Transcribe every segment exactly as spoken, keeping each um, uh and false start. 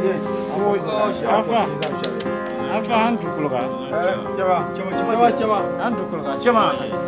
Afa. Afa antu kuluka. Chama, chama, chama, chama. Antu kuluka. Chama.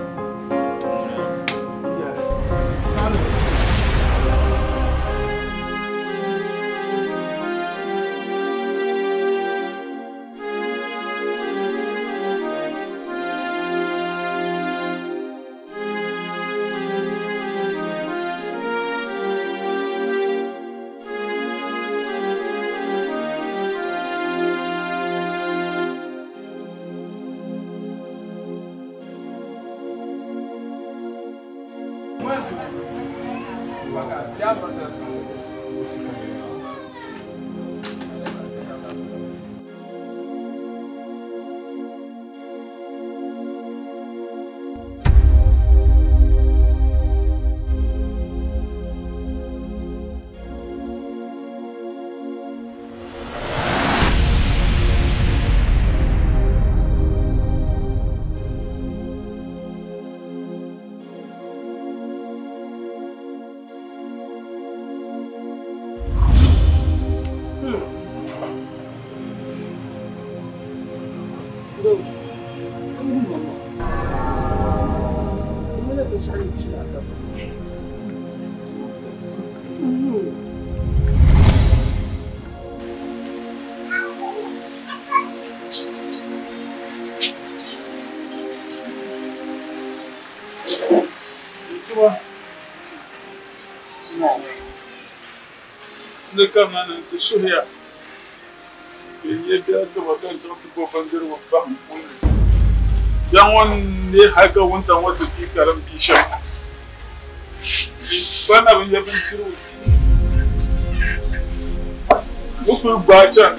كمان أنت شو هي؟ يبي أتبغى تنتظر بندر وفهم كل. يوم ليه حاجة وأنت ما تبي كلام بيشام. فأنا بنجيب نسيروس. بكرة باجا.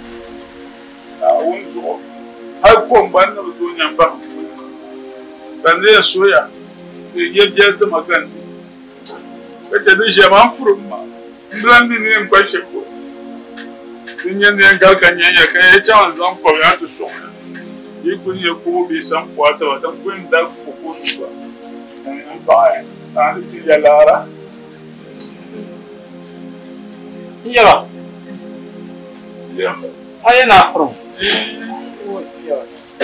أونزو. هاكم بنا بدون ينبه. بندر شوية. يبي أتبغى كان. كتبي جماعة فرما. Blandi ni mkwashe kwa. Tinye ni ngalka nyanya kaya chawan zampo ya tu songa. Yiku ni kubi sampo ata wata kwenda kukubi kwa. Mbaya. Ani tiya lara. Iya. Iya. Aye na from. Iya.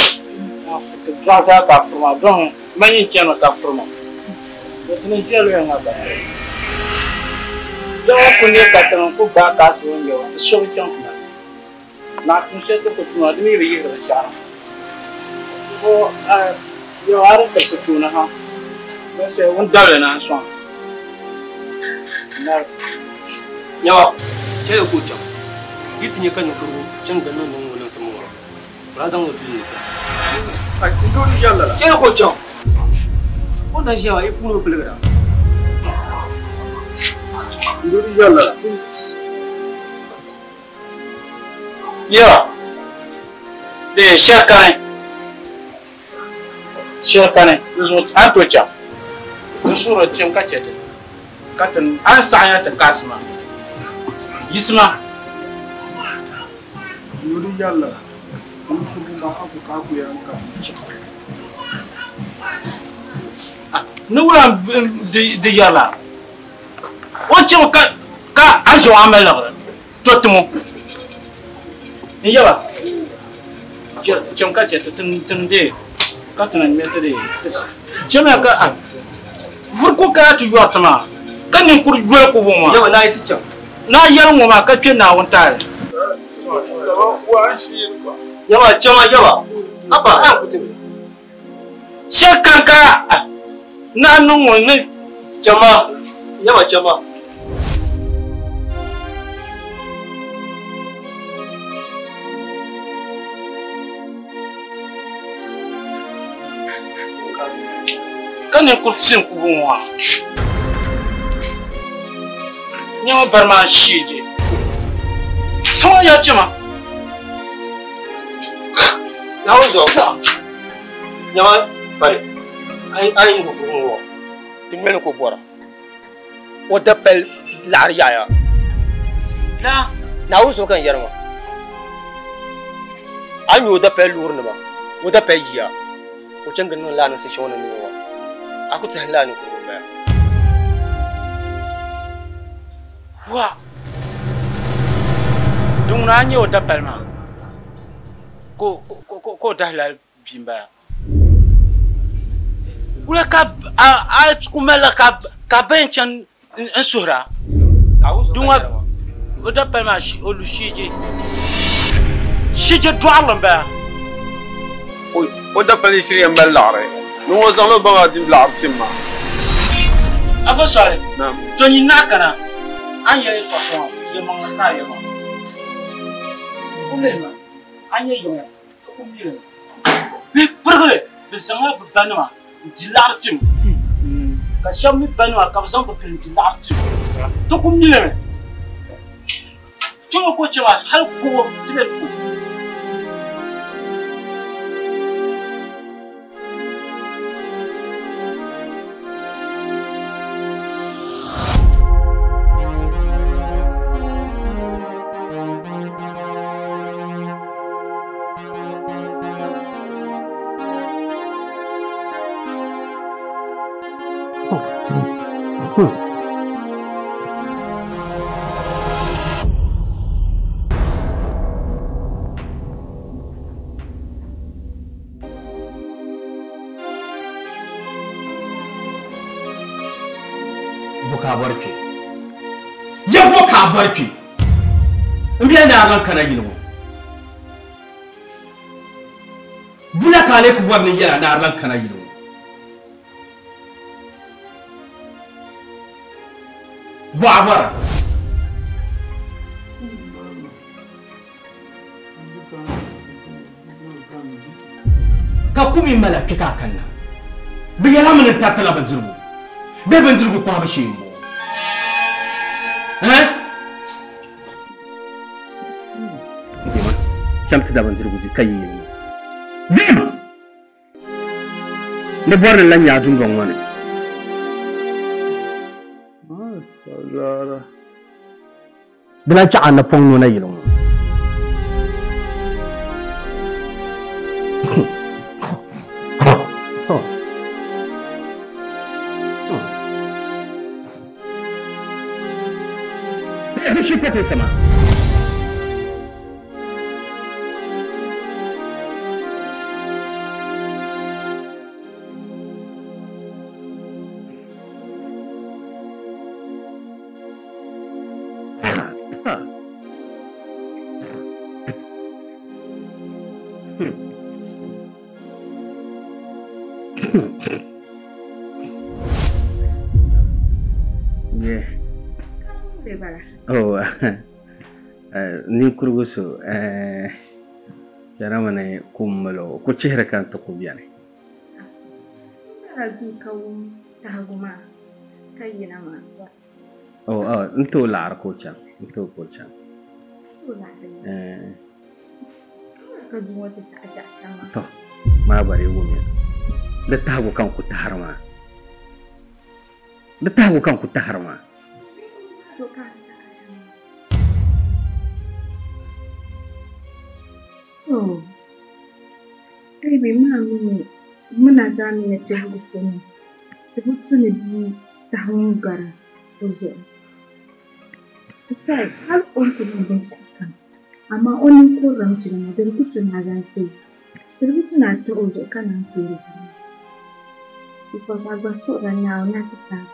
Gaza ka from don many channel ka from. Ni jelo ya ngaba. Jangan punya katakan ku bakas punya, so macam mana? Nak mesti tu kucing ada ni beri kerja. Oh, yo ada kerja ha. Mesti undang lena suam. Nah, yo, saya kucing. Itu ni kan aku jangan nong nong semua. Razang itu ni. Ay, itu dia lah. Saya kucing. Oh, dah siapa? Ibu nak pelajari. Itu dia lah. ya, deh siapa? Siapa ni? Terus apa cak? Terus suruh cem kaca tu. Katan, ansanya terkasma. Isma. Itu dia lah. Itu rumah aku kaku yang kau. Ah, nulang di di jala. Ocem ka ka anjo amel lah. Cotmu. Ni ya ba. Cem kaca tu ten ten deh. Katan ni mesti deh. Cem ka ah. Furko ka tu jual tema. Kan yang kur jual ko boma. Yo, na isi cem. Na yar mo ma ka ken na wonta. Yo, cem aja ba. Apa? Apa tu? Siapa ka? Na nunggu ni. Cem. Yo, cem. Kan yang kursin kubungwa. Nyawa berman shiji. Semua ya cuma. Nyawa zo. Nyawa bari. Ai ai ko kubungwa. Tingmel ko bora. O dapel lariya ya. Na, nawo zo kan yarma. An yo dapel lurna ba. O dapel ya. O jangan nan lana se shona ni wa. Aku tahla ni ko ba. Wa. Dunanya o dapalma. Ko ko ko ko dahla bimba. Ula ka a kumela ka ka benchan nsura. Dunga o dapalma shi o lushije. Shije dwalamba. O o dapali siri mballare. No wazalo banga dim la'abtimma. Afa sorry. Naam. Tony nakana. Anya e kwa ye manga ka ye ma. Kulema. Anya yo. Ko mire. Bi pergole. Bi sanga bu banwa. Dilabtim. Ka shami banwa ka bazan ko pen dilabtim. To ko mire. Chuma ko chewa hal ko tile tu. Boka barki ya boka barki mbiya na ran kana yino bula kale ku warni ya na ran kana yino babar ka kumi malaka ka kanna bigala mun ta tala banzurbu be banzurbu ko habashi mo hein dima chamta da banzurbu ji kai yi dima ne borne lan ya dun gon wani masazara bila cha an pong no na yilo She put this sama. Yeah. Oh, ni kurgusu eh jara mana kummalo ko chehra kan to ko biane adu kawu tahaguma kayina ma oh oh nto lar ko chan nto ko chan eh ka duwa ta aja kama to ma bare wumi da tago kan ku taharma da tago kan ku taharma to ka oh baby mami muna zami na tabbata ne tabbata ne bi ta hangara ozo sai har on ko ne shi kan amma on ko ramci na da rubutu na zan sai rubutu na ta ozo kana sai because agba so ran now na ta ta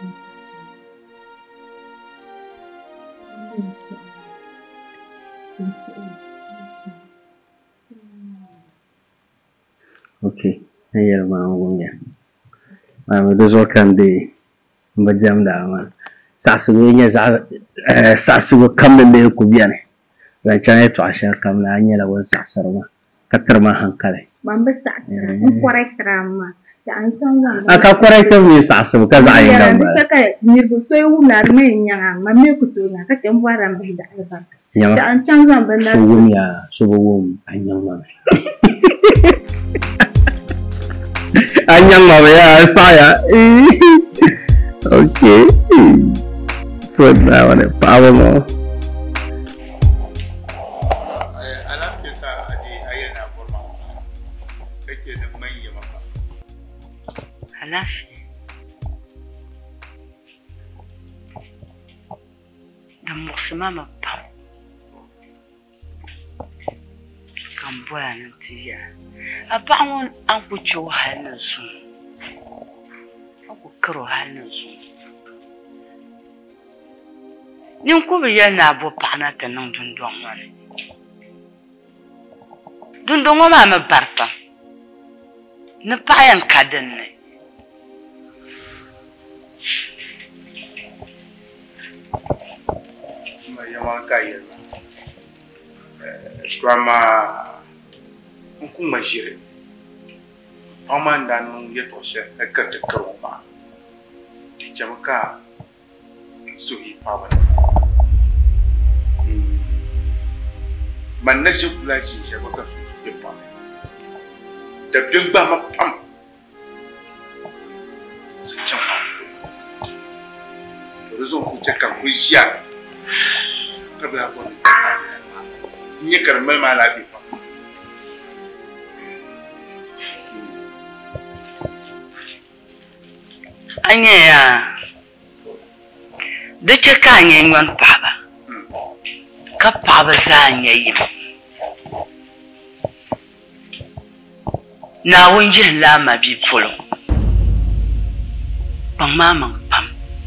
okay ayar ma ngonya ma me dozo kan de mbajam da ma sasu nya sa sasu kam me ku biane zan chane to asha kam na nya la won sasar ma katar ma hankale ban ba sasar in correct rama da an san wa aka correct me sasu ka za yin da ba ya ka nirgo so yu na me nya ma me ku to na ka can baran bai da albarka da an san zan ban na so wum ya so wum anyan ma anyang mama ya saya okay put that one in power mo alam kita adi ayan na forma kake da manya maka alas da muksima ma pa Amboya nantiya. Abawon an ku ci wahalin su. An ku karo halin su. Nin ku bi yana bo pana ta nan dundon wani. Dundon wa ma barpa. Ni payan kadan ne. Ma yama kayela. Grandma nku majire amanda no yeto she ekate kroma ti jamaka suhi pawan man na shi kula shi she baka su ke pa da bin ba ma pam su chama rezo ku ta kan ku ya kabla ko ni karmal ma la bi pa anya ya da ce ka anya ngwan paba ka paba za anya yi na wunje la ma bi fulo pang mama pam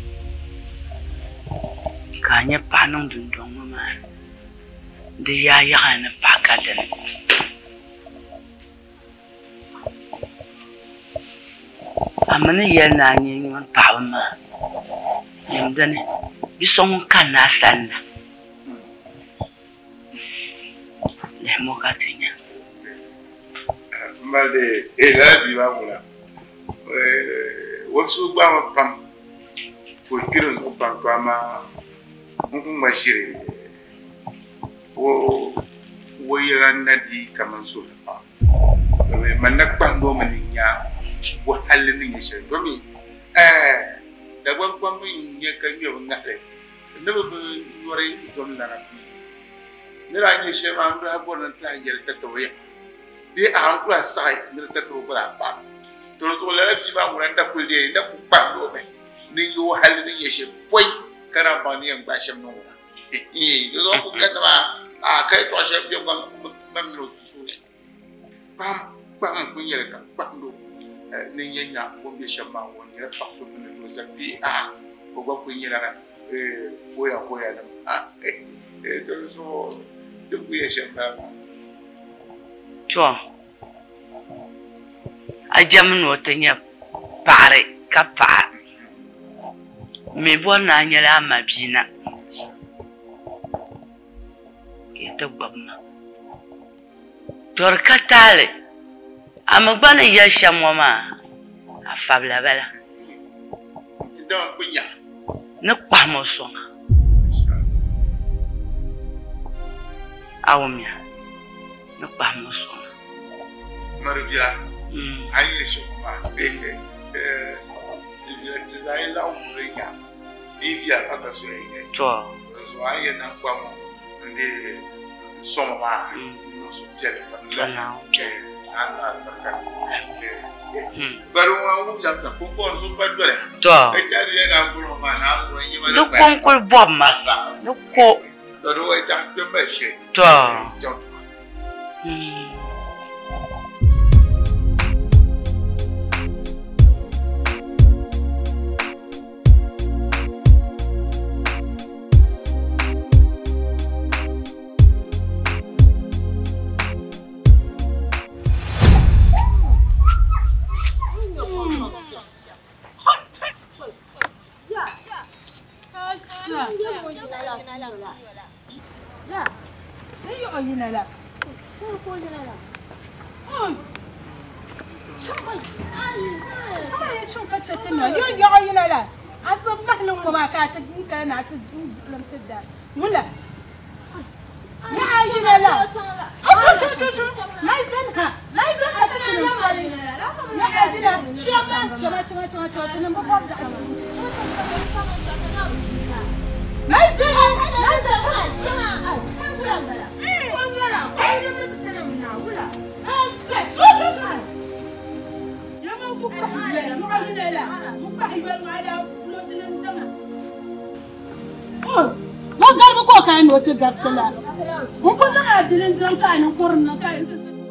ka nya pa nong dun dong ma da ya ya na pa ka da amana yana yin wani babu ma yamda ne bison kan na sanna le mo ka tinya male ela bi ba mula eh wasu ba ma pam ko kiran ko pam pa ma mun ma shiri wo wo yaran nadi kaman so fa man nak pando man nya wo halin ni shi domin eh da gwan kwan mun ya kan yi wannan ngale ne ba yore zon na rafi ne ra ni shi ma ndo habo nan ta yel ta to ya bi a an kula sai ne ta to bra pa to to la ji ba mun da kulli da ku pa do be ni yo halin ni shi poi kana ba ni an ba shi no eh yo ko kan ma a kai to shi bi gwan man no su ne pam pam kun yel ka pam do ni yenya ko bi shama woni ra fa so ni no zabi a ko go ko yira eh boya boya da a eh to so to ku ya shama to ajam no tanya pare ka pa me bona nyala mabina ke to gbamma torkatale amagbana ya shamwama afabla bala don kunya ne kwamo songa awumya ne kwamo songa marubia mm ayi shoma beke eh je dai la umrenya bibia aka so yin to so ayi na kwamo ndi soma ma no so jere fa na ah barka baru mau jasa kumpul super dole to jadi na kulo mana ko yi mana lu konkol bomma lu ko to do ai ta pe meshe to كان وتقف لا مو كنا عادلين زم كان قرنا كان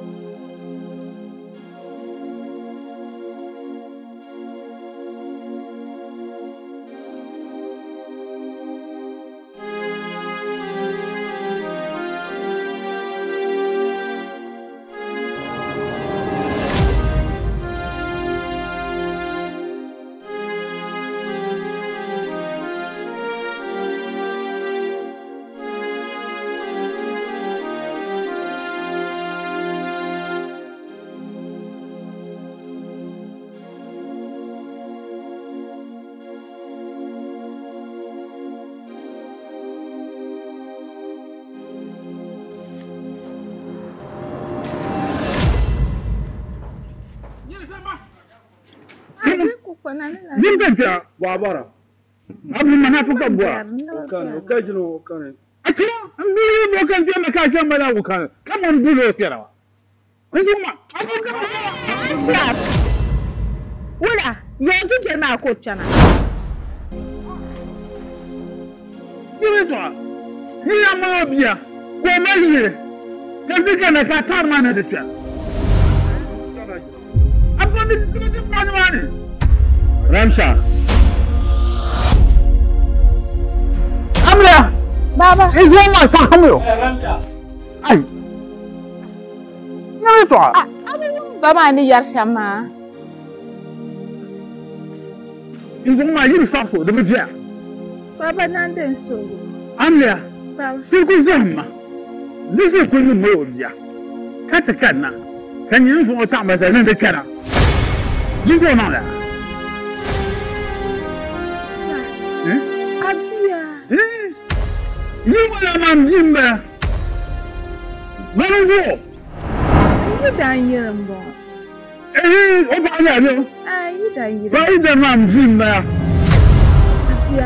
Limba wabara. Abni manafuka bwa. Okane, okajilo okane. Atira, mbi bokan pia makaja mala okane. Kama mbulo kera. Nzuma, abuka. Shaf. Wala, yanzu ke ma ko chana. Yule to. Ni ama bia. Ko mali. Kafika na katama na detia. Abani ni mani mani. Ramsha. Amra. Baba. Izo ma sa hamyo. Ramsha. Ai. Nani to? Ah, baba ni yar sama. Izo ma yiri sa so de bia. Baba nan den so. Amra. Baba. Sirku zamma. Nise ko ni mo bia. Kata kana. Kan yin so ta ma sa nan de kana. Jigo na la. Abia. Eh? Ni wala mam jimba. Marango. Ni dan yirmbo. Eh, o ba ya yo. Ah, ni dan yirmbo. Ba ida mam jimba. Abia.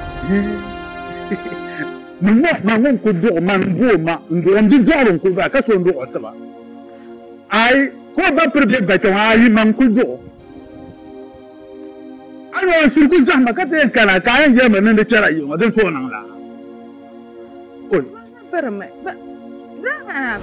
Mama, mama ko do man bo ma, ndo ndi jaro ko ba ka so ndo o taba. Ai, ko ba prebe ba to ai man ko do. Ano sirku zahma ka te kana kayan je man da kira yi ma dan so nan la. Oi, Barma. Ba. Ra.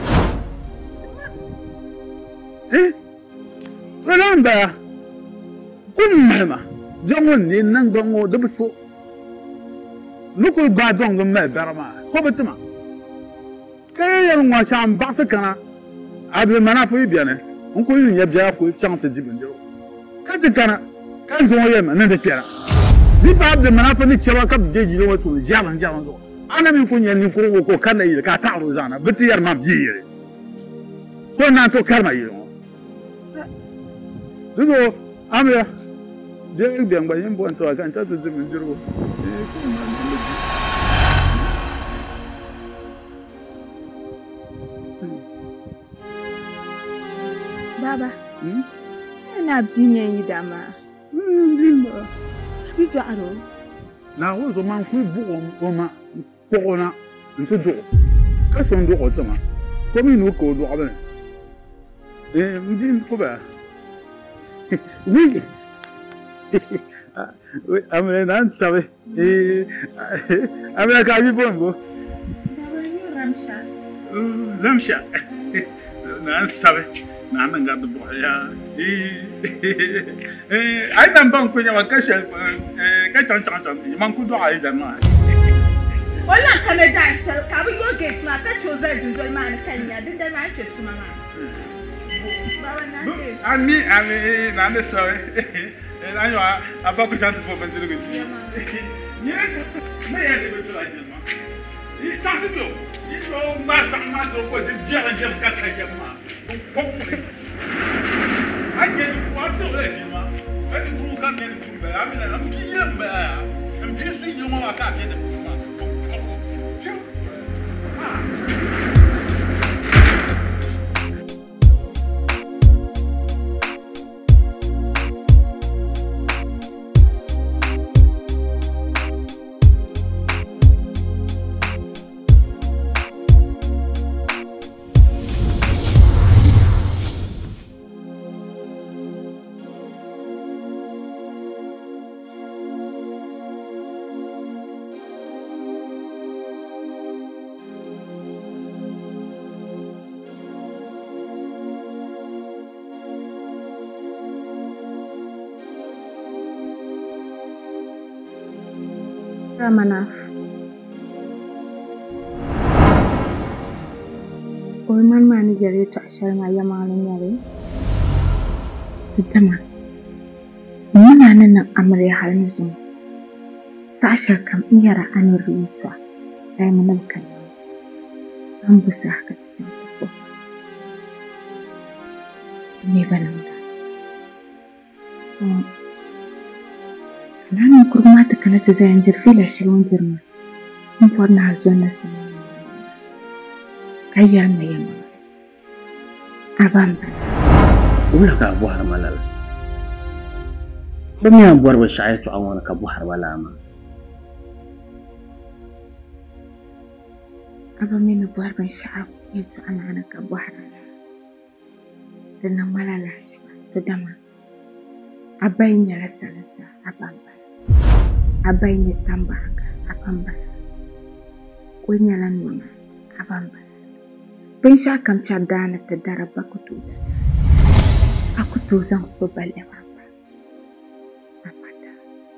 eh? Randa. Kun mama. Jongon ni nan gongo da bu Nuku ba dong me barama. Ko betima. Kay yan wa cham ba se kana. Abi mana fu biane. Unko yin ya bia ko cham te jibinjo. Ka te kana. Kan zo yema nan da kira. Ni ba abi mana fu ni cewa ka je jilo wato jaban jaban zo. Ana min kun yan ni ko ko kana yi ka ta ro zana. Biti yar ma biye. So na to karma yi. Dugo amya. Je bi ngba yin bo nto kan ta te jibinjo. Baba. Hmm? Ina binye yi dama. Hmm, dimba. Bijo aro. Na wo zo man ku bu o ma ko na nto do. Ka so ndo o tama. Ko mi no ko do abana. Eh, ndim ko ba. Oui. Oui, amé nan sabe. Eh, amé ka bi bongo. Baba ni Ramsha. Ramsha. Nan sabe. Na nan ga dubo ya eh eh ai dan ban ko nya ka shel eh ka chan chan chan man ku do ai dan ma Wala kana da shar ka bi yo gate ma ka choza junjol ma an kanya din da ma ce tuma ma Baba na de ami ami na ne so eh na yo aba ku chan fo fan tiru ni ni me ya de be la jema i sa se bio i so ma sa ma do ko de jara jam ka ka jema Aje ni kwatso le ma. Esi furu kan ni furu be. Ami na am kiye mba. Am bi si yo ma ka ke de ma. Ramanaf. Oi man mani jari to ashar ma ya malin yare. Dama. Muna nan amarya har yanzu. Sasha kam iyara an ruwa. Ai mun kan. An busa haka cikin ko. Me banan da. Nan kurma ta kana ta zan jirfi da shirin girma. Mun farna hazo na su. Kayya mai yamma. Abam ba. Wala ka abu har malala. Ba mi abuwar ba sha'ayatu an wani ka buhar wala ma. Aba mina buhar ban sha'afu yanzu ana hana ka buhar wala. Da nan malala shi ba ta dama. Abayin ya rasa rasa abam ba. Abayin ya tamba haka abam ba. Kunya lan nuna abam ba. Ban sha kamca dana ta daraba kutu da. Aku tu zan so bale ba. Apata.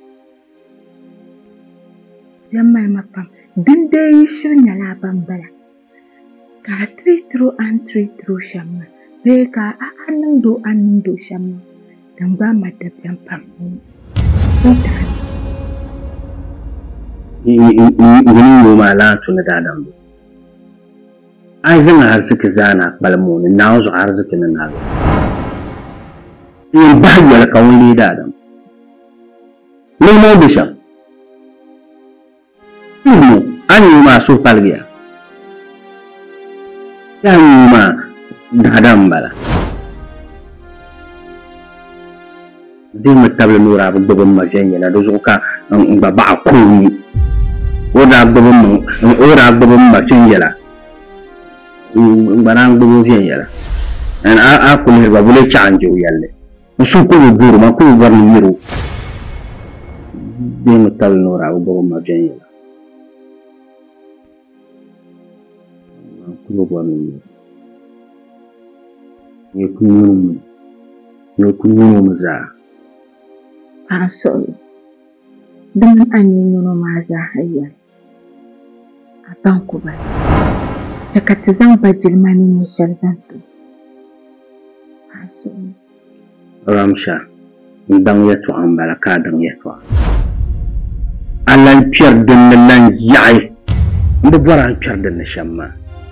Yamma mapam din dai shirin ya laban bala. Ka three through and three through shamma. Be ka a annan do annan do shamma. Dan ba ma da jan pam. Yin yi ma la tuna da dan. Ai zan arziki zana balmoni na wasu arziki na nazo. Yin bahiyar kawun da adam. Nemo bisham. Nemo an yi ma so falgiya. Ya yi ma da adam bala. Din mutabla nura abu gbogbo mafiyan yana da zuka ba ba a komi. Oda gbogbo gbogbo mafiyan yana. Barang gbogbo fiyan yana. An a kulli ba bule chanjo yalle. Su ko buru ma ko war ni yiro. Din mutabla nura abu gbogbo mafiyan yana. Ko bo ni. Ni kunyu ni kunyu za. I'm sorry. Dengan angin yang memaza hayal. Abang kubat. Jakat zang bajil mani misal zantu. I'm sorry. Ramsha, ndang yetu ambala kadang yetu. Alan pier den lan yai. Nda bora pier den shamma.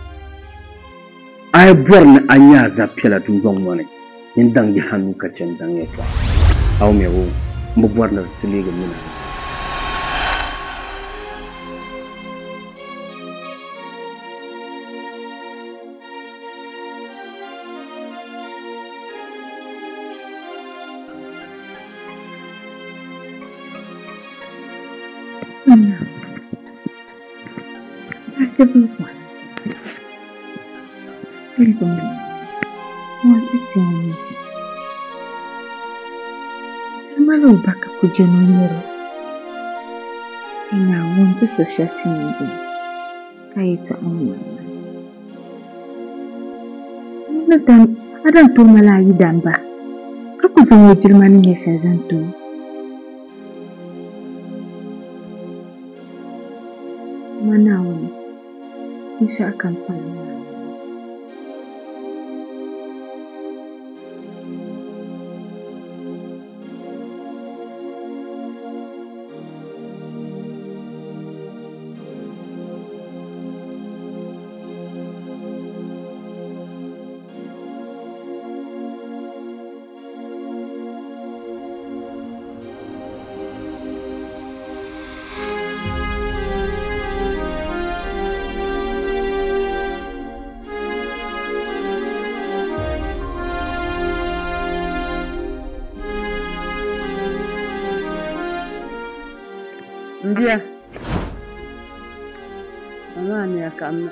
Ay borne anya za piela tu gong woni. Ndang di hanu ka chen dang yetu. Aw mewo. Membuat nasi liga mina. Mana? Masih bisa. Telepon. Mau cicing aja. Malu baka kujanunero. Ina want to shut him in. Kaya ito ang mama. Ano dan, adang to malayi dan ba? Kako zan wajil mani niya sa zanto. Manawan. Isa akan pala. Dia. Mama ni akamna.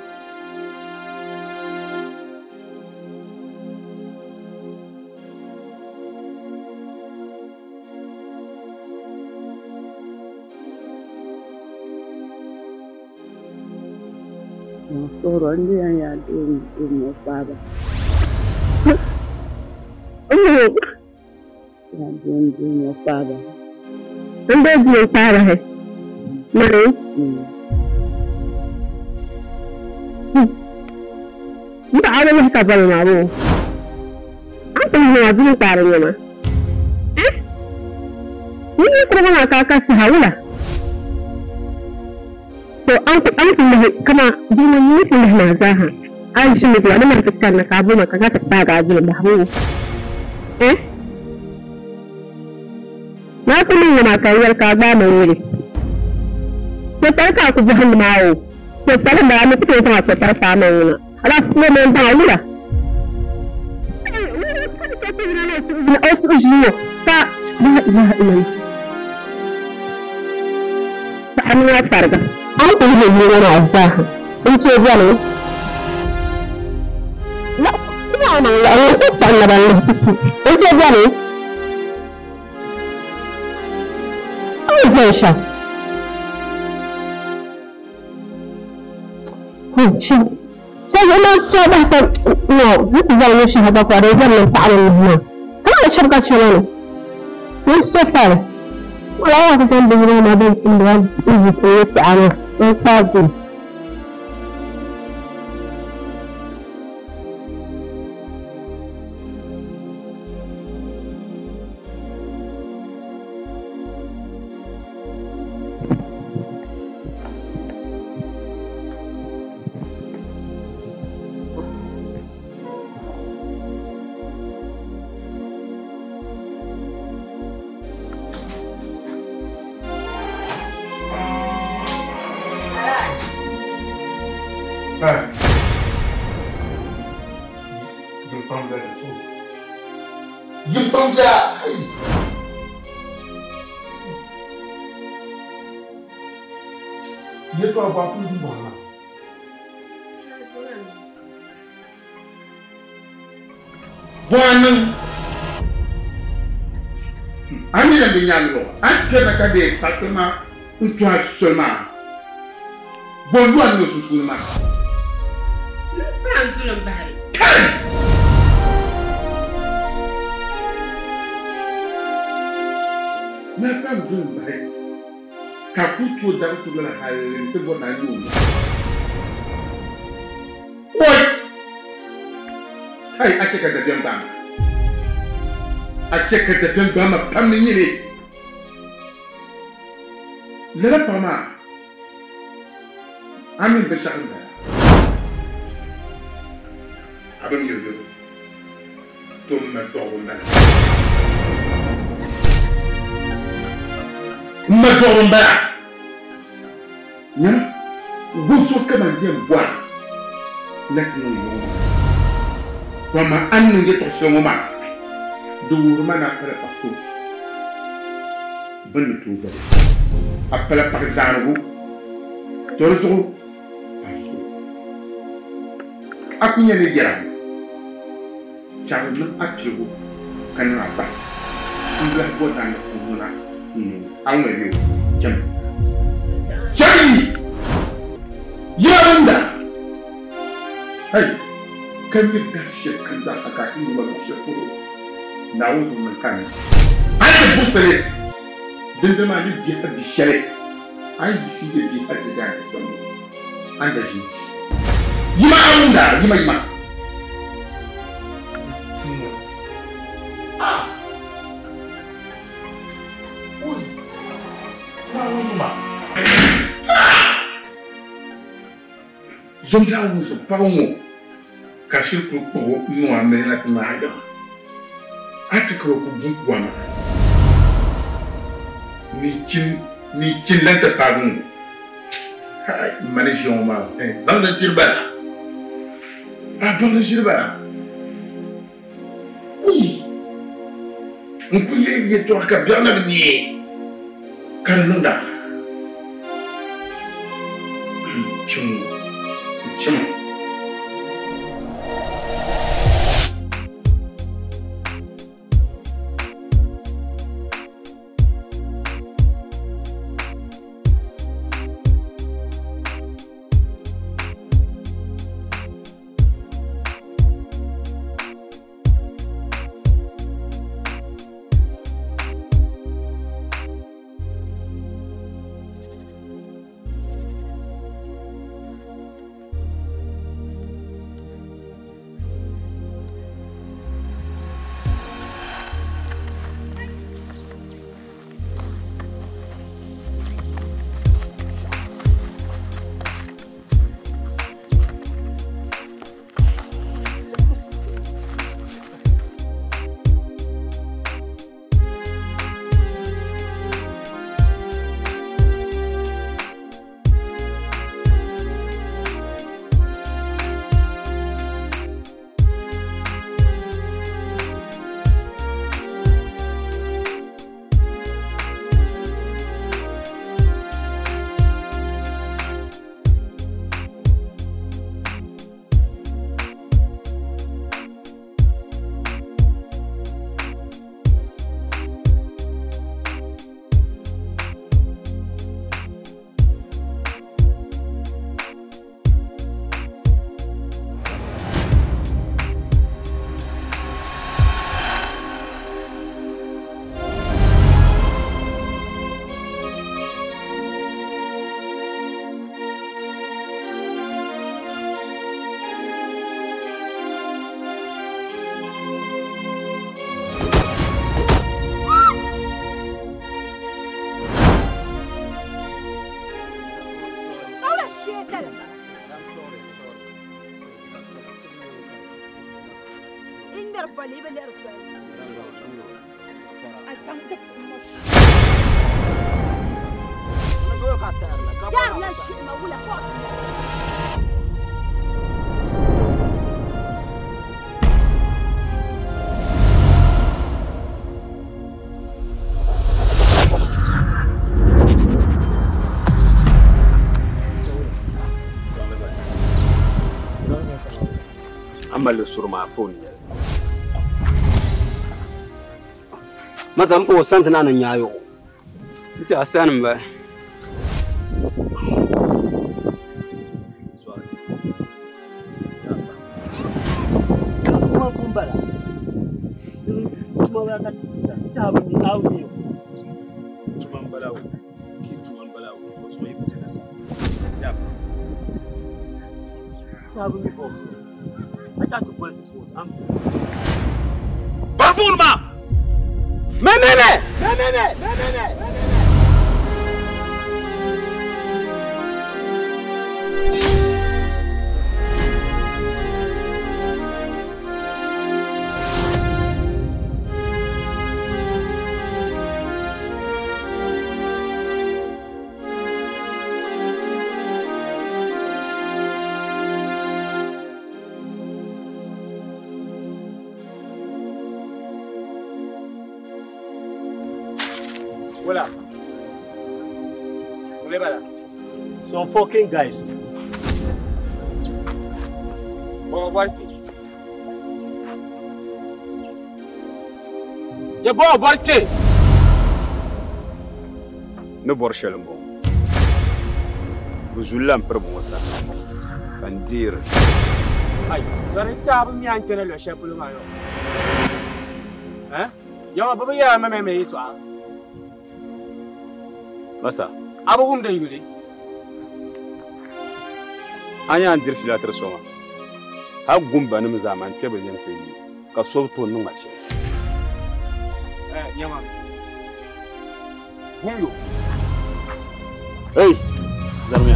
Soro ndia ya dum dum baba. Ya dum dum baba. Ndio dia para hai. Mano. Nda ada lah kapal mabu. Apa yang mabu ni taruhnya mah? Eh? Ini kerana nak kakak sahula. So, aku aku mah kena di mana ni mah nazah. Aku sini tu ada mana kita nak kabu mah kakak tak ada lagi mabu. Eh? Nak ni nak kaya kabar mahu. Sekarang aku bukan mau. Sekarang dalam itu kita nak sekarang sama ini. Alah, semua mentang ini lah. Oh, sudah. Tak, dah, dah, ini. Tak anu apa dah. Aku ini ni orang apa? Ini cuba ni. Nak, nak mana? Aku tak nak mana. Ini cuba ni. Apa macam? شو شو أنا شبه نو نتزوج من شهادة قريبة من تعلم هنا أنا شركة شلون من سفر ولا واحد كان بيجي ما بين كل يجي كويس على إنسان Buanu, ani yang dinyalo, aku nak kade takma untuk asma. Buanu anu susunma. Pantu lembai. Na pantu lembai. Kaputu dah tu lah hal itu buanu. Oi. Hai, aceh kata dia bang. Aceh kata dia bang, apa ni ni? Lepas apa? Amin besar anda. Abang Yoyo, tu macam mana? Macam mana? Ya, busuk kemandian buat. Nak nunggu. Wama anu je tok shongoma du mana pala pasu ban tuza apala pakzangu torzo pasu aku nyane jaram charna akiru kan apa nglah botan nguna ni angwe ni jam jami yaranda hey kan yadda shirkan za a kakin yi mara shekuru na wuzu na kan an yi busare dindama yi di haɗi shari an yi si da bi haɗi za a cikin an da shi yi ma an da yi ma yi ma zon da wuzu pa wuzu Kasih kuku nuan ni nak naik. Ada kalau kubu kuama. Ni cin ni cin lente pagung. Hai manusia orang. Eh, bang dah sirban. Ah, bang dah sirban. Ui, mungkin ye ye tu agak biar nak ni. Karena dah. Cung, cung. عمل السور معفون مثلا هو سنتنا أنا نيايو أنت أحسن بقى ما كم بلا ما بلا كتير تابني أوديو تمام بلاو كي تمام بلاو وصوي بتنسى يا تابني بوس أجاك بوس بوس أم بافون ما ما ما ما ما ما ما ما ما Voilà. Vous les voilà. Some fucking guys. Bon, voilà. يا بابا بارتي. نبور شلمو. بزولام بربو وسا. بندير. أي. زاري تعب مي أنت لا شاف ولا ما يو. ها؟ يا بابا يا ماما ما يتوع. Masa, apa gum dah yuri? Anya anjir sila tersoma. Hak gum bana zaman kebel yang seyi. Kasut pun nungas. Eh, nyama. Gum yo. Hey, Zarmia.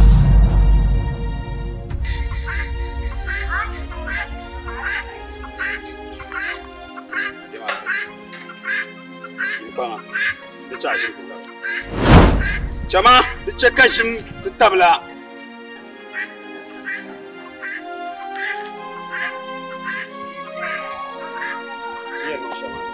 Bang, dicari tu. جماعة بتشكشم بالطبلة يلا شمال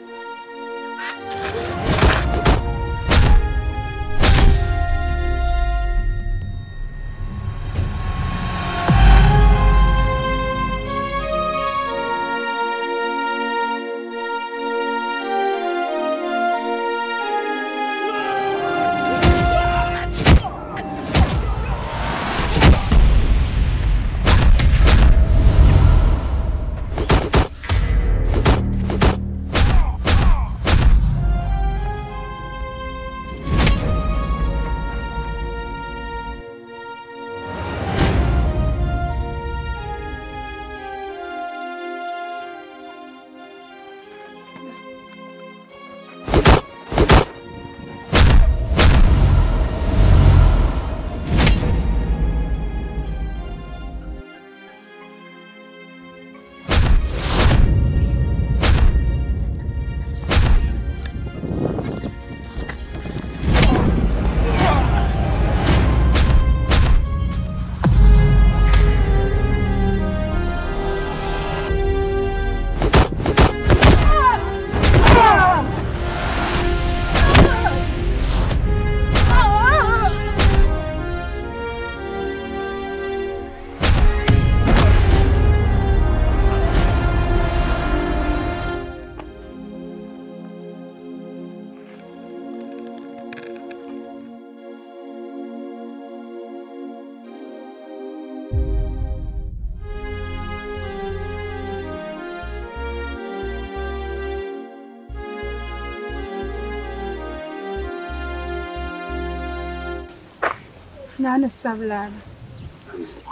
Nana sabla.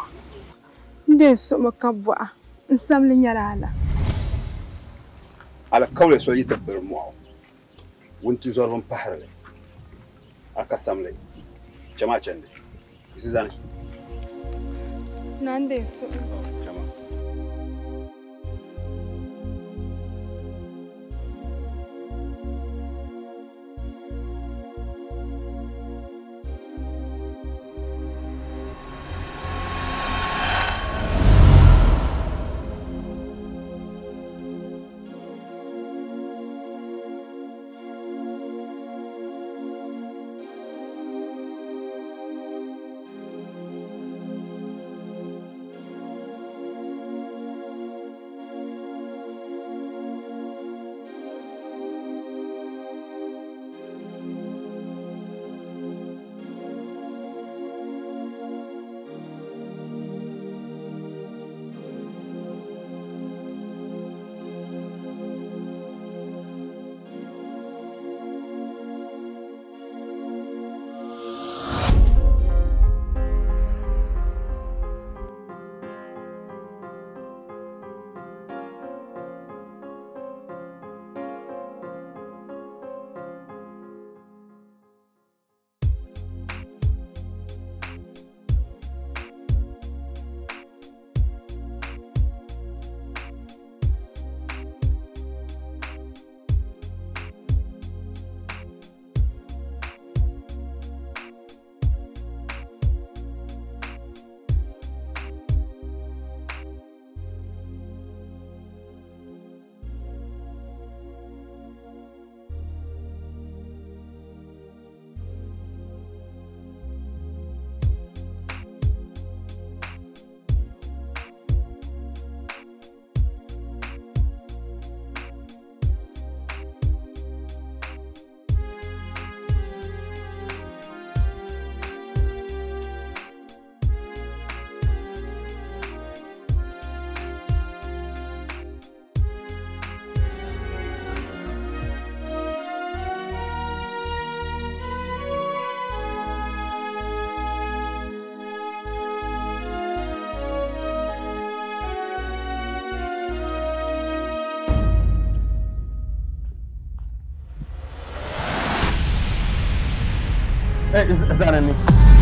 Nde so makabwa. Nsamle nyarala. على كولة سو يتبر معه وانت زور من بحر لي أكسم لي جماعة عندي إزاي ناندي سو جماعة زانني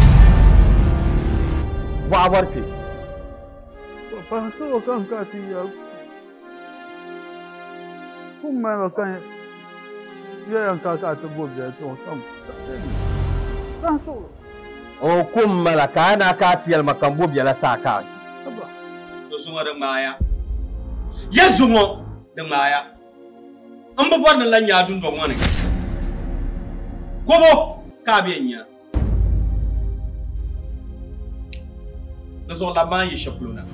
وعورتي فانسو كان كاتي يا كم ما كان يا كان كاتي بوجا تو كم فانسو او كم ملا كان كاتي المكان بوجا لا تاكات to sunga da maya yazumo da maya an babuwar da lanya dun don wani kobo kabenya nazo la man yi shapluna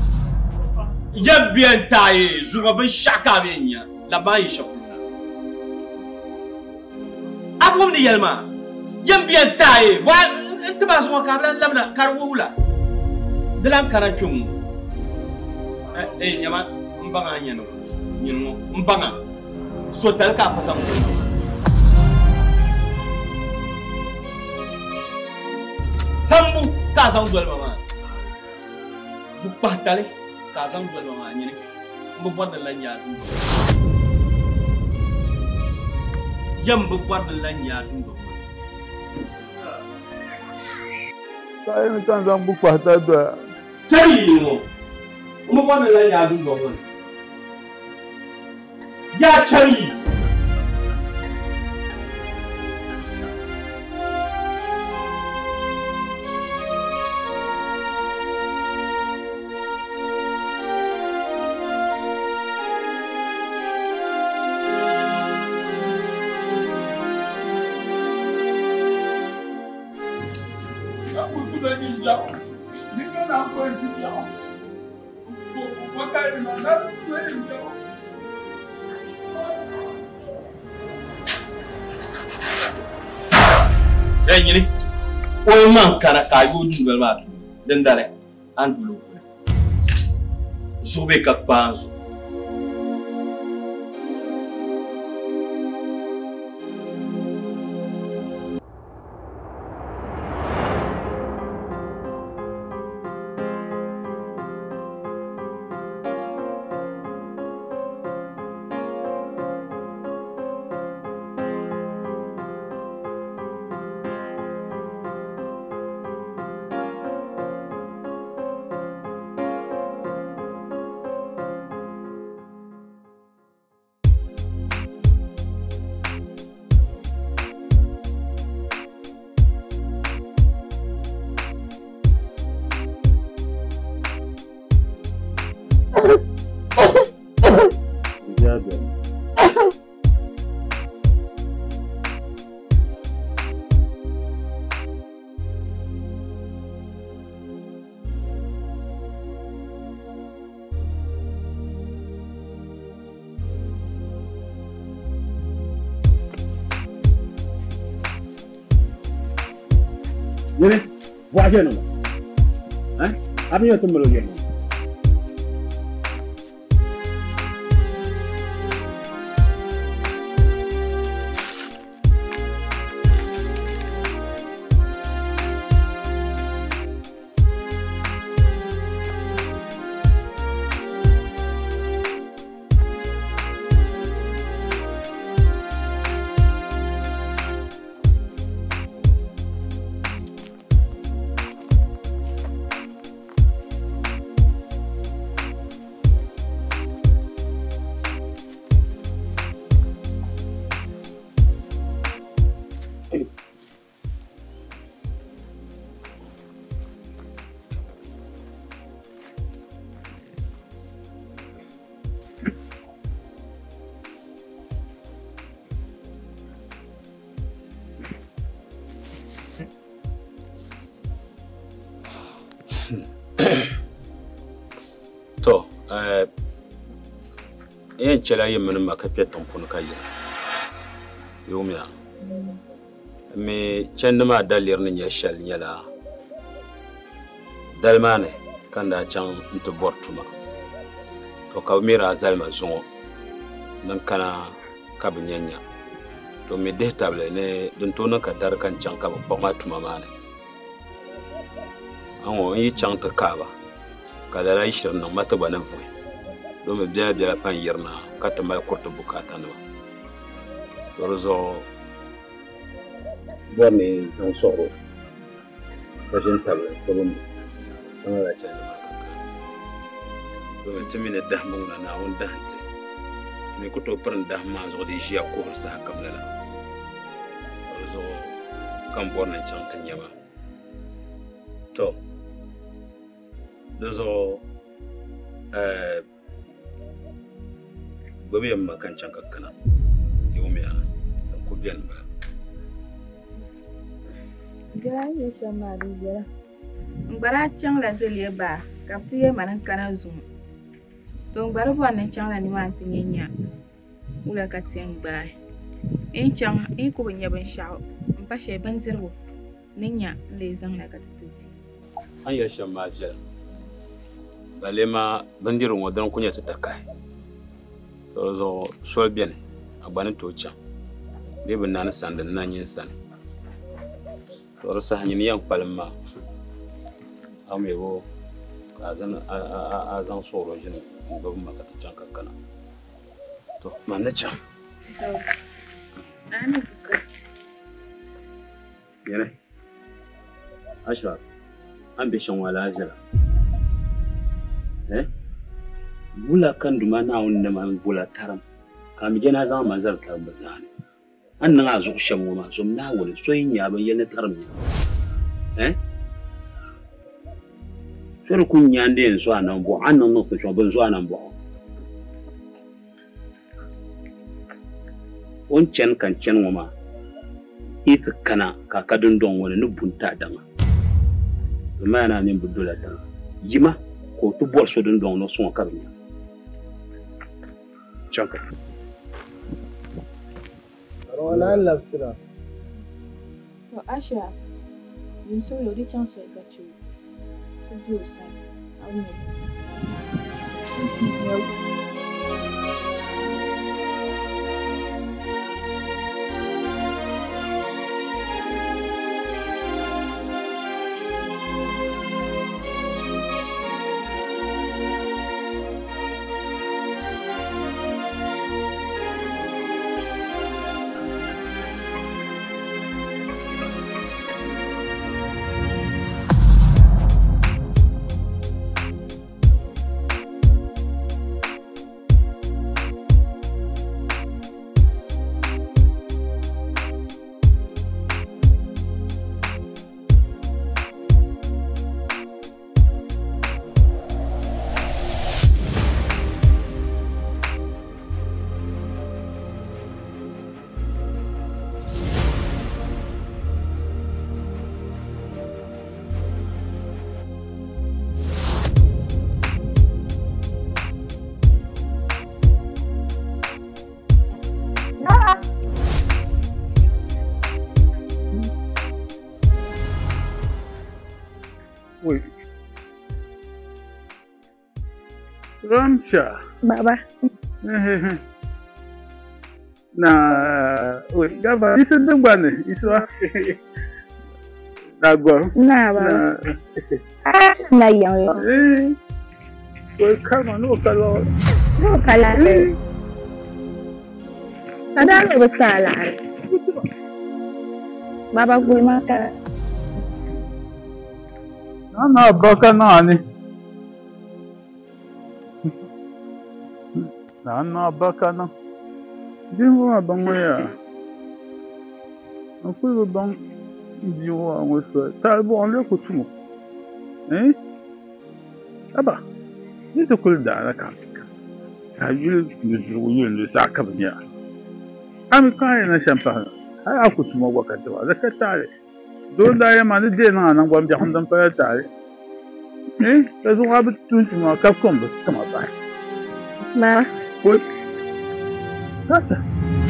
yabien taye zuga ben shaka benya la man yi shapluna abum ni yelma yabien taye wa intaba so kabla labna karwula dalan karachum eh nyama mbanga nyano nyino mbanga so tal ka pasam sambu kazang duel mama bu patale kazang duel mama nyine mbu bodda la nyaatu yam bu bodda la nyaatu ndo sai ni kan zan bu pata da tayi mo mbu bodda la nyaatu ndo ya tayi Eh nyini o man kana ka yo dundal ma den dale andulo zobe ka panzo Biada. Nene, buat aja nama. Eh? Apa yang tu melalui? To, eh, yan chala yin mun ma kafe tampon kai. Yomiya. Me can ma dalir nin ya shal nyala. Dalmane kanda can into bortuma. To ka mira zalma zungo. Nan kana kabinyanya. To me de table ne dun to nan ka dar kan can ka ba ma tuma mane. An yi can ta kaba. Kada rai shirin nan mata banan foi domin biya biya fan yirna kata mai kurta bukata nawa rozo bone don soro kajin tabe kolum an ra ta da domin timina da mun na wanda hante me kuto pran da ma zo da jiya ko sa kamlala rozo kan borna can tanyama to Dozo eh gobe yamma kan can kakkana yomiya da kubiyan ba Gira ya shama duzera Ngbara can la zeliye ba kaptiye manan kana zum to ngbara bo nan can la ni ma tinyenya ula katien ba in can i ko banya ban shawo in fashe ban zirwo ninya le zan la katati an ya shama jira balema bandirin wadan kunya ta takai to zo sol bien abani to cha be bin nan sandan nan yin san to rasa hanyin yan palma amebo azan azan soro jin go maka ta can kakkana to manna cha ana tsa yana ashra ambition wala ajira eh bula kan duma na wanda man bula taram kam gena za ma zar tar bazani annan azu shan mu ma zum na wuri soyin ya ban yana taram eh sai kun yande yanzu anan bo annan no su ban zuwa nan bo on cen kan cen mu ma ita kana kakadun don wani nubunta dama kuma yana nin budula dan yima ko to bor so don don no son karnya chanka wala lafsira to asha yin so lo di chance ga chu ko bi o sai awon Ramsha. Baba. Na, wait, Gaba, this is the one. It's what. Na go. Na baba. Na yo yo. Eh. Well, come on, no color. No color. Ada lo besala. Baba gulma ka. Na na baka na ni. Na na baka na. Diwa bang ya. Aku bang diwa ngos. Ta bo on le kutumo. Eh? Aba. Ni to kul da na ka. Ka yul ni zuru yul ni saka banya. Ami kai na champa. Ai aku tumo wakati wa zakatale. Don da ya mani de na nan gwam jahum dan fa tare. Eh? Ta zo abu tun tuma ka komba kama ba. Ma. Ko Kata.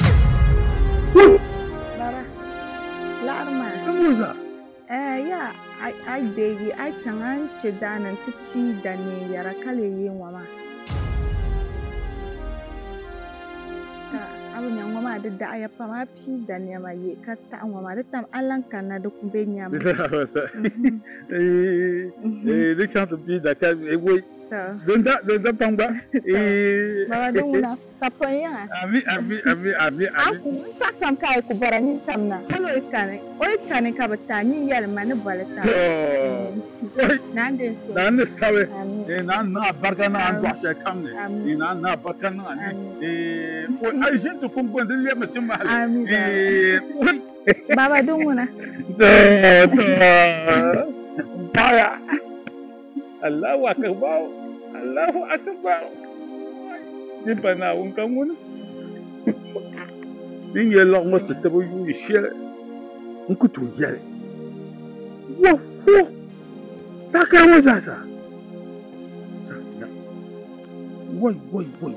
Baba. La arma. Kamuza. Eh ya, ai ai degi ai changan chedanan tichi dani yara kale yin wama. Ta abu nyang wama da da ayapa ma pi dani ma ye kata wama da tam alan kana da kumbe nyama. Eh eh le chante bi da ka e woi. Donda donda pangba. Eh Baba dunguna kapoya. Ami ami ami ami ami. Aku sakam kai ku barani samna. Hano ikane. Oi kane ka batani yar mani balata. Nande so. Nande sabe. Eh nan na barka na an gwashe kamne. Eh nan na barka na ni. Eh ko ai jinto kun bon dille mutum mahali. Eh Baba dunguna. Da da. Baya. Allahu akbar. Allahu akbar. Ni bana un kamun. Ni ye lo mo se tebo yu she. Un kutu ye. Wo wo. Ta ka mo za sa. Woi woi woi.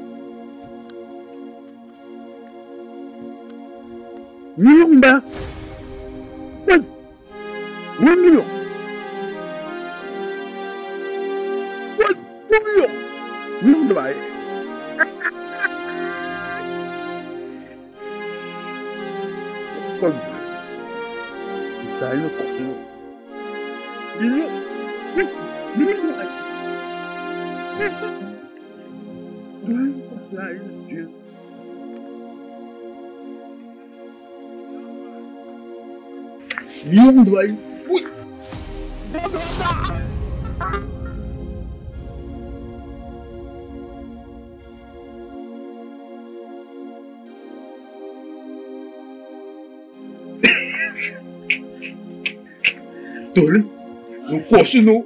Ni umba. Woi. Woi ni. Não vai. Como? Está aí no corpo. Menino. Menino. Não vai sair disso. Não vai. Ui. Dole, não posso não.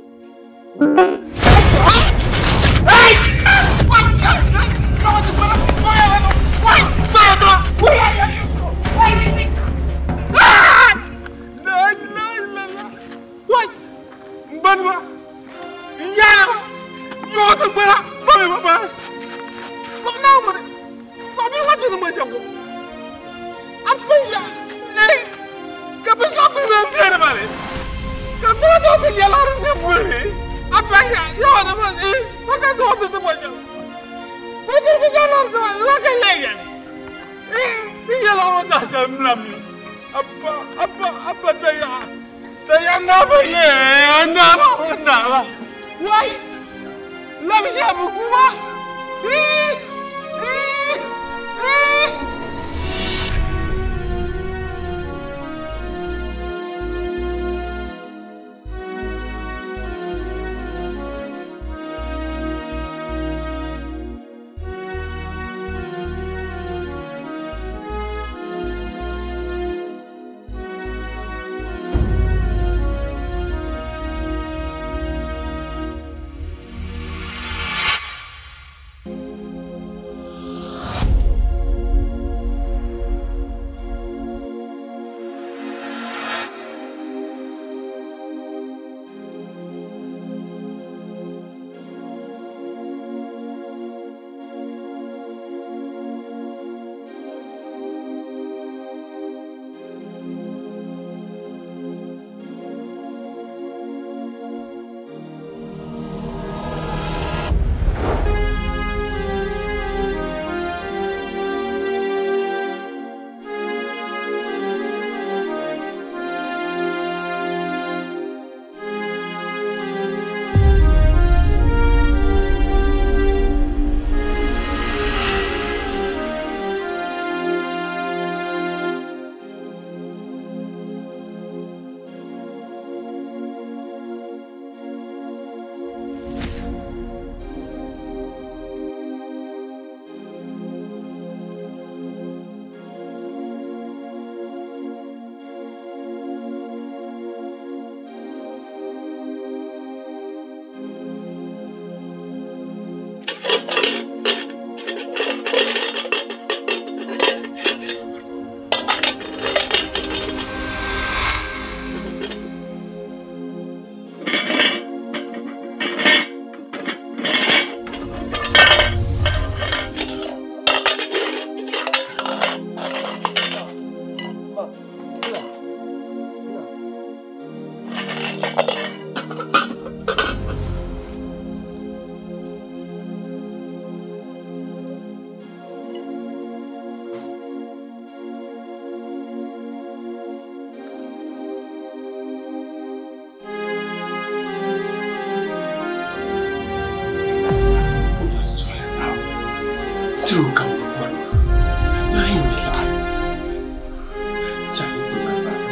True come on. Nine million. Charlie, do my bad.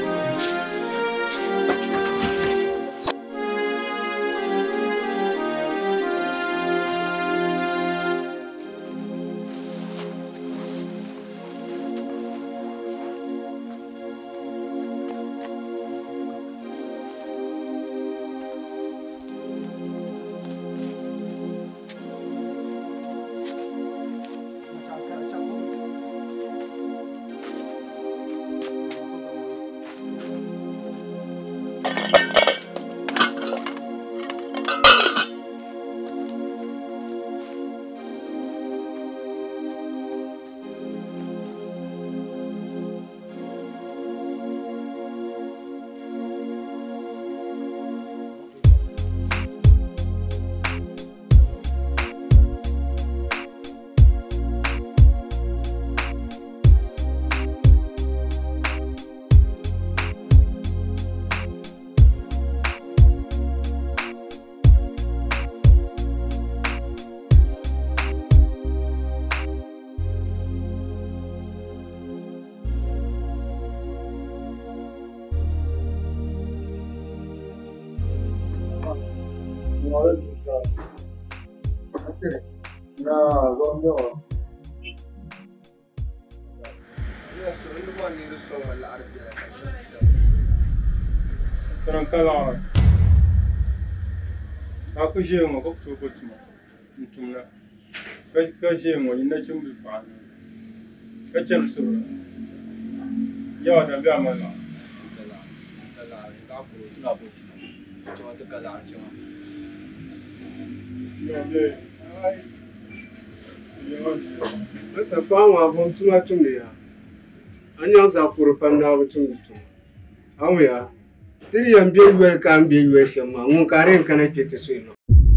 Tarankala. Aku jemo kok tu kok cuma. Cuma. Kas kas jemo ina cuma pan. Kacam sur. Ya dah biar mana. Kala. Kala. Aku sudah buat. Cuma tu kala cuma. Ya deh. Ai. Asa pa wa bon tuma tumbe ya. Anya za puru panda tumbe tum. Amu ya. Tiri yang biar wer kan biar wer sama. Ngukaren kana kita suino.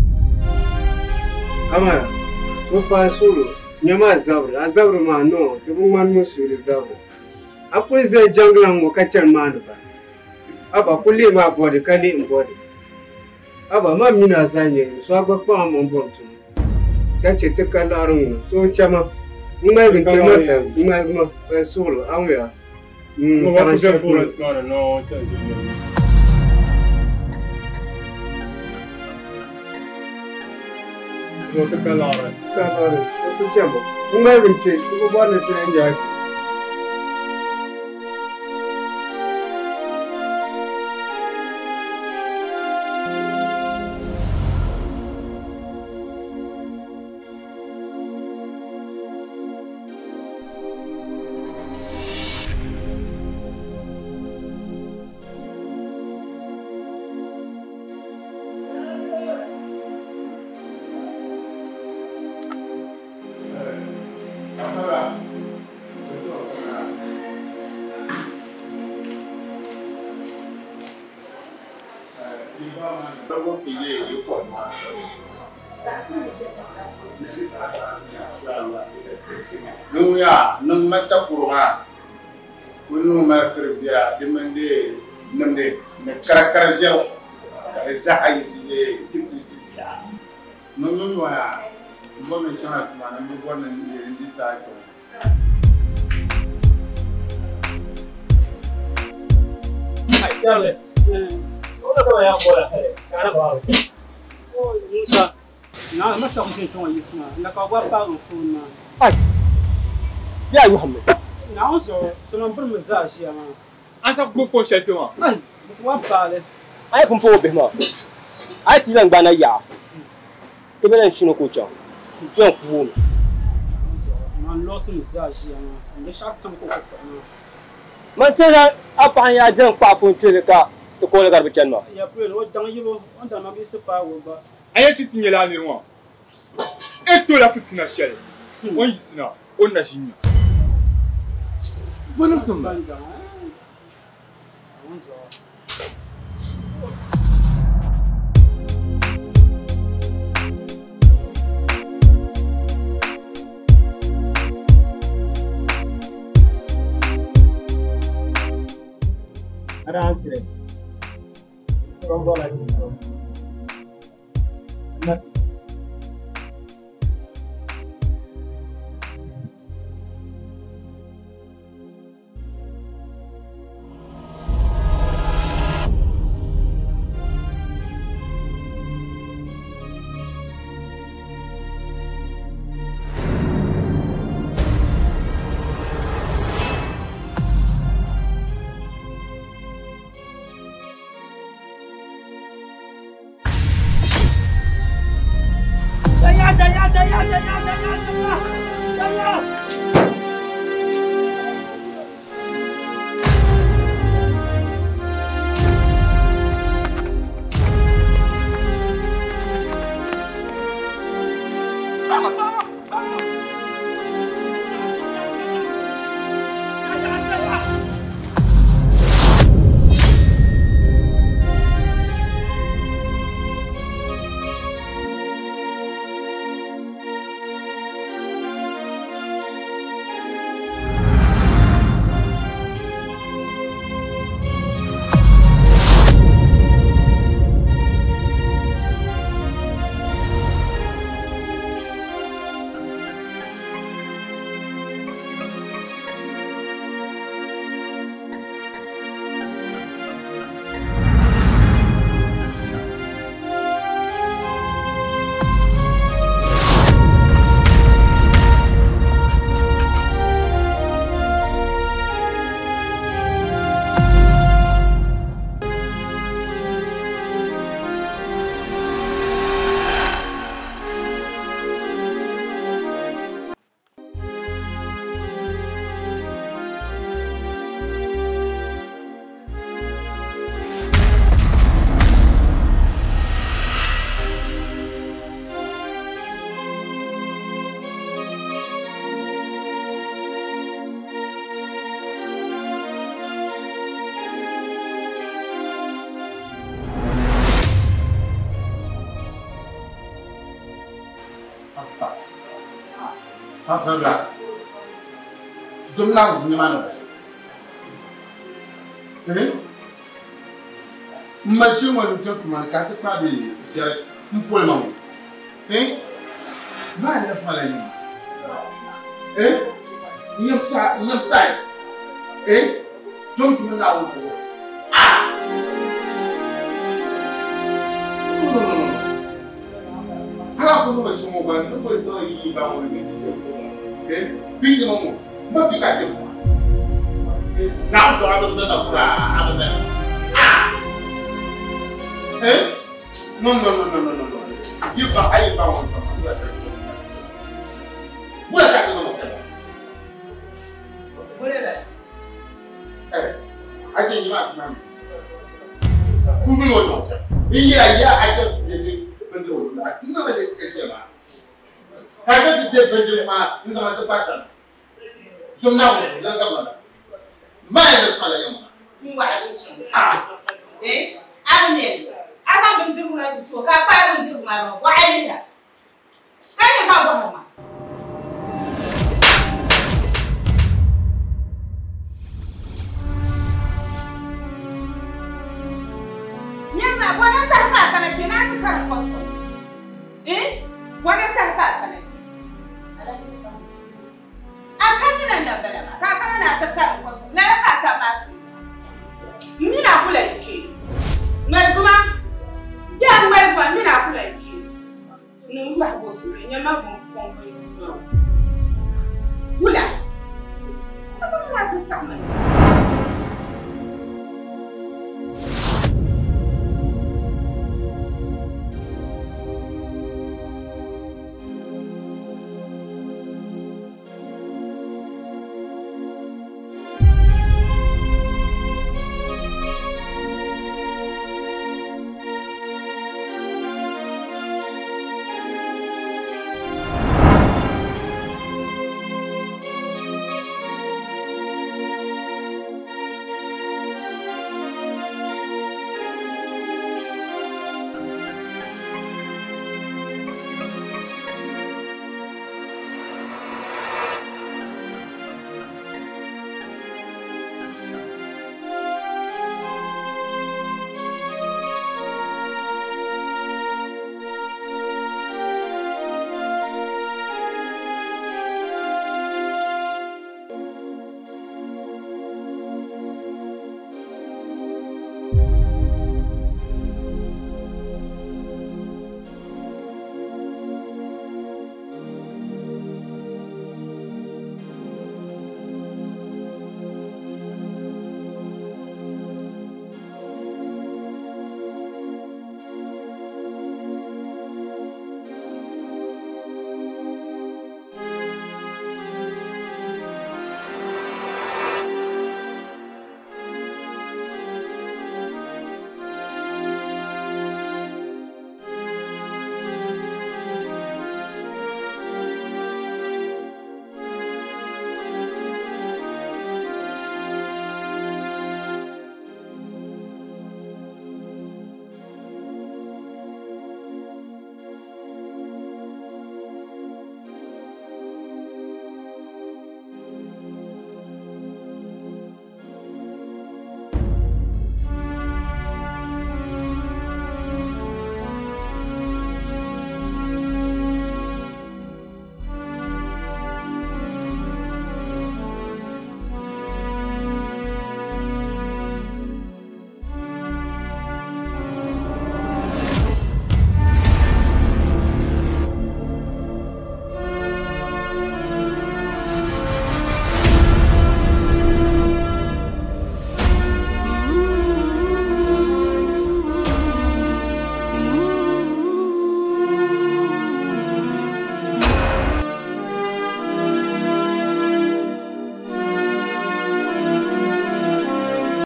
Ama so pa solo nyama zabra azabra ma no ke bu man musuri zabra. Apo ze janglan ngo kacal manu ba. Aba kulli ma bodi kali mbodi. Aba ma mina zanye so agba pa mo bontu. Kace te kalarun so chama. Uma bin tema sa, uma ma solo amu ya. No va a ser forest no no. No te calare. Calare. Lo facciamo. Un mai vince, tu buono e te Nuya nung masa kurma kunu marker biya demande namde ne karakara jaw ka zahay si fifty six ya nung wa mo me chana ma na mo bona ni ndi sa ko ai dale ona ko ya bola kare kana ba o Musa na masa ko sin ton yisma na ka gwa pa phone na ai ya Muhammad na on so so non per message ya ma Asa ko phone shete wa ai musa wa pale ai kun po be ma ai ti lan gbana ya to be lan shino ko cha jo ku mo man lost message ya ma ne shak tam ko ko man tena apa ya jan pa phone tele ka to ko le garbe chan ma ya pre o dan yibo on dan ma bi se pa wo ba ayati tinyela ni wa eto la fitina shele on yisina on na jinya bueno samba ada akhirnya rombol lagi After Zum now, Nimano. Monsieur, moi, le temps que mon carte pas de gérer un peu le moment. Hein? Mal la famille. Hein? Il y a ça, il y a taille. Hein? Zum que nous avons fait. Ah! Alors que nous sommes au bas, nous pouvons y va au limite. Hein? Puis de moment, moi, tu as dit moi. Now, so I don't know how to Ah! Eh? No, no, no, no, no, no, no. You are I found one. What are you doing? What is that? Eh, I think you have to. Who will know? Yeah, yeah, I just did it. No, it's a I just did Benjamin in some other person. So now, let's go. Mind of Malayam. Ah, eh? I mean, as I've been doing like to talk, I will do my own. Why I did that? Can you have a woman? Yamma, what is that? Can I get out of kind of customs? Eh? What is that? Can I? I'm coming under the level. I can't have the kind of customs. Let her come out. Mina kula nchi. Mweguma. Ya mweguma mina kula nchi. Numba bosu nyama bomfombo.